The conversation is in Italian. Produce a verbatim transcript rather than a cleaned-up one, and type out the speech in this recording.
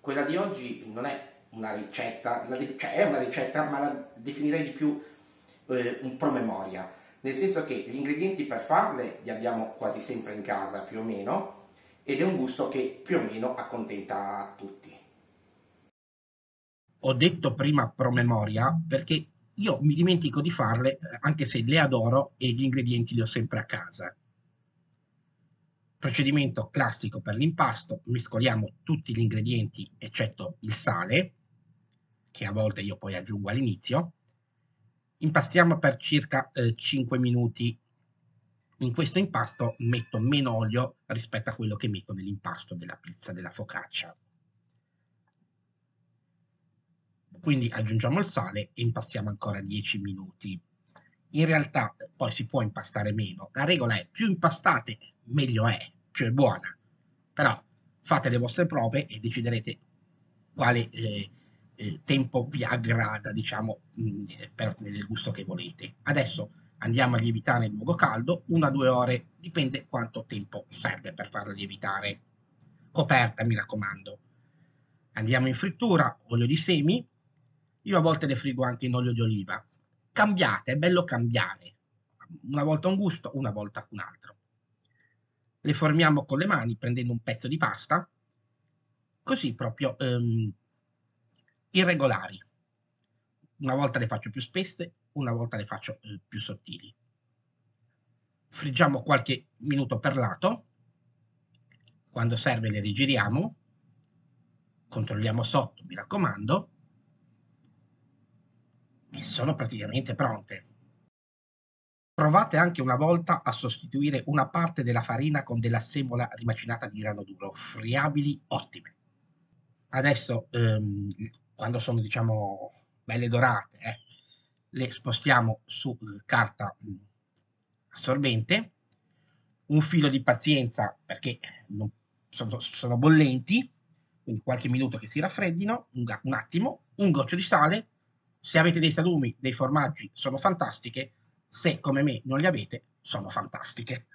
quella di oggi non è una ricetta, la de- cioè è una ricetta, ma la definirei di più eh, un promemoria, nel senso che gli ingredienti per farle li abbiamo quasi sempre in casa, più o meno, ed è un gusto che più o meno accontenta tutti. Ho detto prima promemoria perché io mi dimentico di farle, eh, anche se le adoro e gli ingredienti li ho sempre a casa. Procedimento classico per l'impasto: mescoliamo tutti gli ingredienti eccetto il sale, che a volte io poi aggiungo all'inizio. Impastiamo per circa eh, cinque minuti. In questo impasto metto meno olio rispetto a quello che metto nell'impasto della pizza, della focaccia. Quindi aggiungiamo il sale e impastiamo ancora dieci minuti. In realtà poi si può impastare meno. La regola è: più impastate meglio è, più è buona. Però fate le vostre prove e deciderete quale eh, eh, tempo vi aggrada, diciamo, mh, per ottenere il gusto che volete. Adesso andiamo a lievitare in luogo caldo, una o due ore, dipende quanto tempo serve per farla lievitare. Coperta, mi raccomando. Andiamo in frittura, olio di semi. Io a volte le frigo anche in olio di oliva. Cambiate, è bello cambiare. Una volta un gusto, una volta un altro. Le formiamo con le mani prendendo un pezzo di pasta, così proprio ehm, irregolari. Una volta le faccio più spesse, una volta le faccio eh, più sottili. Friggiamo qualche minuto per lato, quando serve le rigiriamo, controlliamo sotto, mi raccomando, e sono praticamente pronte. Provate anche una volta a sostituire una parte della farina con della semola rimacinata di grano duro, friabili ottime. Adesso, ehm, quando sono, diciamo, belle dorate, eh, le spostiamo su eh, carta mh, assorbente, un filo di pazienza perché non- sono, sono bollenti, quindi qualche minuto che si raffreddino, un, ga- un attimo, un goccio di sale. Se avete dei salumi, dei formaggi, sono fantastiche. Se come me non li avete, sono fantastiche.